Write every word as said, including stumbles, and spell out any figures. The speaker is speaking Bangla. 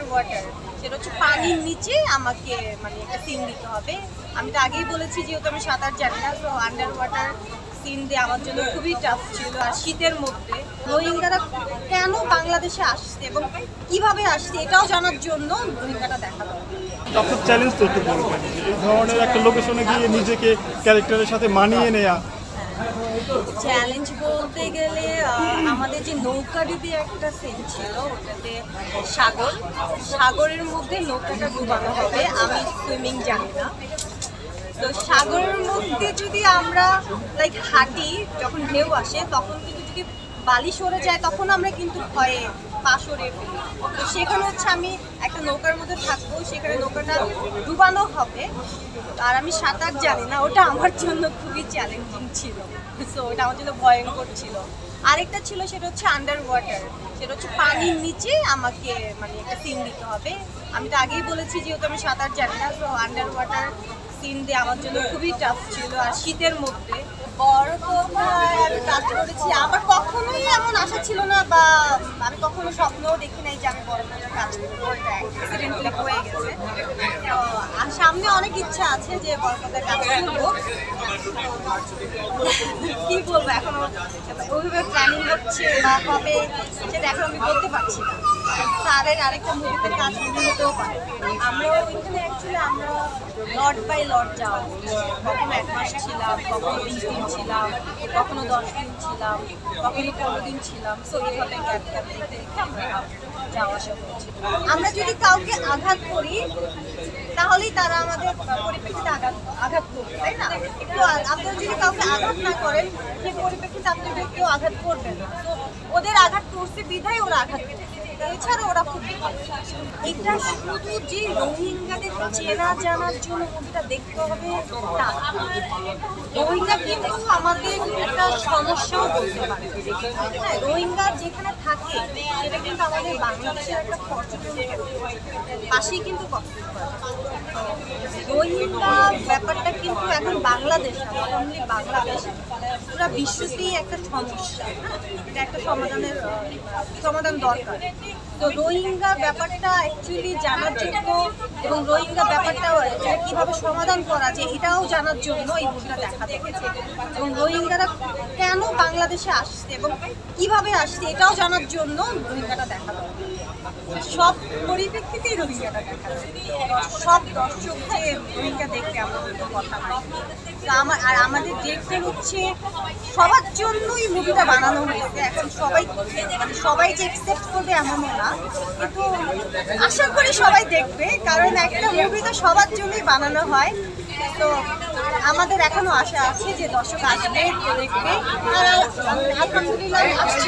ওয়াটার, সেটা হচ্ছে পানির নিচে আমাকে মানে একটা সিন দিতে হবে। আমি তো আগেই বলেছি যেহেতু আমি সাঁতার জানি না, তো আন্ডার ওয়াটার সিন দিয়ে আমার জন্য খুবই টাফ ছিল। আর শীতের মধ্যে রোহিঙ্গারা কেন বাংলাদেশে আসছে এবং কিভাবে আসছে এটাও জানার জন্য রোহিঙ্গাটা দেখা দরকার। আপনার চ্যালেঞ্জ তো একটু বলবেন, এই ধরনের একটা লোকেশনে গিয়ে নিজেকে ক্যারেক্টারের সাথে মানিয়ে নেয়া। চ্যালেঞ্জ বলতে গেলে আমাদের যে নৌকাডিতে একটা সিন ছিল, ওটাতে সাগর সাগরের মধ্যে নৌকাটা ডুবানো হবে। আমি সুইমিং জানি না, তো সাগরের মধ্যে যদি আমরা লাইক হাঁটি, যখন ঢেউ আসে তখন কিন্তু যদি বালি সরে যায় তখন আমরা কিন্তু ভয়ে পা সরিয়ে ফেলি। তো সেখানে হচ্ছে আমি একটা নৌকার মধ্যে থাকবো, সেখানে নৌকাটা ডুবানো হবে আর আমি সাঁতার জানি না, ওটা আমার জন্য খুবই চ্যালেঞ্জিং ছিল। সো ওটা আমার জন্য ভয়ঙ্কর ছিল। আরেকটা ছিল সেটা হচ্ছে আন্ডার ওয়াটার, সেটা হচ্ছে পানির নিচে আমাকে মানে একটা সিন দিতে হবে। আমি তো আগেই বলেছি যেহেতু আমি সাঁতার জানি না, তো আন্ডার ওয়াটার সিন দিয়ে আমার জন্য খুবই টাফ ছিল। আর শীতের মধ্যে বড় কোথায় আমি কাজ করেছি, আমার কখনোই এমন আশা ছিল না বা আমি কখনো স্বপ্নও দেখি নাই যে আমি বড় কোথায় কাজ করবো, এটা অ্যাক্সিডেন্টালি হয়ে গেছে। তো আর সামনে অনেক ইচ্ছা আছে যে বড় কোথায় কাজ করবো। কি বলবো, এখন ওইভাবে প্ল্যানিং হচ্ছে বা কবে সেটা এখন আমি বলতে পারছি না। স্যারের আরেকটা মুভিতে কাজ হতেও পারে। আমরা ওইখানে অ্যাকচুয়ালি আমরা লট বাই লট যাওয়া, কখনো এক মাস ছিলাম, কখনো বিশ দিন ছিলাম, কখনো দশ দিন ছিলাম, কখনো পনেরো দিন ছিলাম। সো এইভাবে গ্যাপ গ্যাপ দেখতে দেখতে আমরা যাওয়া আসা করছি। আমরা যদি কাউকে আঘাত করি তাহলেই তারা আমাদের পরিপ্রেক্ষিতে আঘাত আঘাত করবে, তাই না? তো আপনারা যদি কাউকে আঘাত না করেন সেই পরিপ্রেক্ষিতে আপনাদের কেউ আঘাত করবে না। তো ওদের আঘাত করছে বিধায় ওরা আঘাত করছে, এছাড়া ওরা খুব ভালো। এটা শুধু যে রোহিঙ্গাদের চেনা জানার জন্য মুভিটা দেখতে হবে তা, রোহিঙ্গা কিন্তু আমাদের একটা সমস্যাও বলতে পারে। হ্যাঁ, রোহিঙ্গা যেখানে থাকে সেটা কিন্তু আমাদের বাংলাদেশের একটা পর্যটন পাশেই কিন্তু রোহিঙ্গা ব্যাপারটা কিন্তু এখন বাংলাদেশ না, অনলি বাংলাদেশ, পুরো বিশ্বেই একটা সমস্যা। এটা একটা সমাধানের সমাধান দরকার। তো রোহিঙ্গা ব্যাপারটা অ্যাকচুয়ালি জানার জন্য এবং রোহিঙ্গা ব্যাপারটা কিভাবে সমাধান করা যায় এটাও জানার জন্য এই মুভিটা দেখা দেখেছে। এবং রোহিঙ্গারা কেন বাংলাদেশে আসছে এবং কিভাবে আসছে এটাও জানার জন্য রোহিঙ্গাটা দেখা দরকার। সব পরিপ্রেক্ষিতেই রোহিঙ্গাটা দেখা যায়, সব দর্শক যে রোহিঙ্গা দেখতে আমার কোনো কথা নাই। আমার আর আমাদের দেখতে হচ্ছে সবার জন্যই মুভিটা বানানো হয়েছে। এখন সবাই মানে সবাই যে অ্যাকসেপ্ট করবে এমনও না, কিন্তু আশা করি সবাই দেখবে, কারণ একটা মুভি তো সবার জন্যই বানানো হয়। তো আমাদের এখনো আশা আছে যে দর্শক আসবে, দেখবে। আর আলহামদুলিল্লাহ